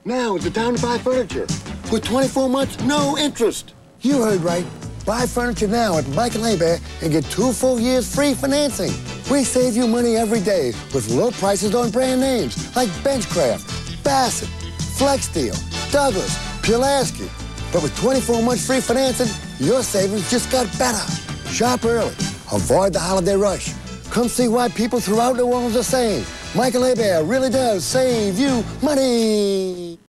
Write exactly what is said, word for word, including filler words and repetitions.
Now is the time to buy furniture. With twenty-four months, no interest. You heard right. Buy furniture now at Mike and Hebert and get two full years free financing. We save you money every day with low prices on brand names like Benchcraft, Bassett, Flexsteel, Douglas, Pulaski. But with twenty-four months free financing, your savings just got better. Shop early. Avoid the holiday rush. Come see why people throughout New Orleans are saying Mike and Hebert really does save you money.